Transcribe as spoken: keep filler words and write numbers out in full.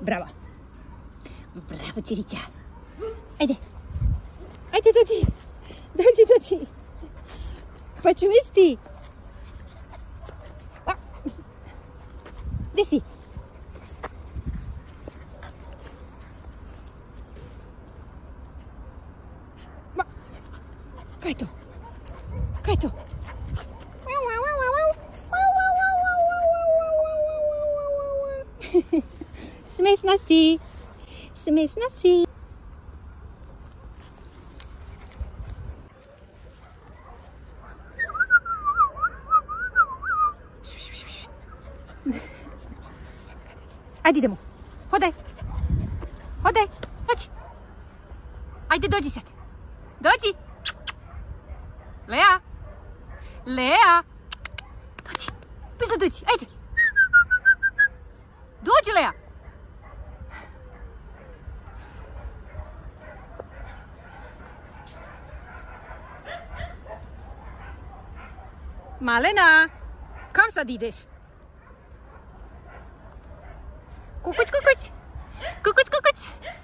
Bravo. Bravo, Cirița. Haide. Haide, doci. Doci, doci. Faci esti. Desi. Ma. Kaj to? Kaj to? Smešna si. Smešna si. Ajde, idemo. Hodaj. Hodaj. Dođi. Ajde, dođi sad. Dođi. Lea. Lea. Dođi. Brzo dođi. Ajde. Dođi, Lea. Malena. Kam sad ideš? Kukuć, kukuć. Kukuć, kukuć.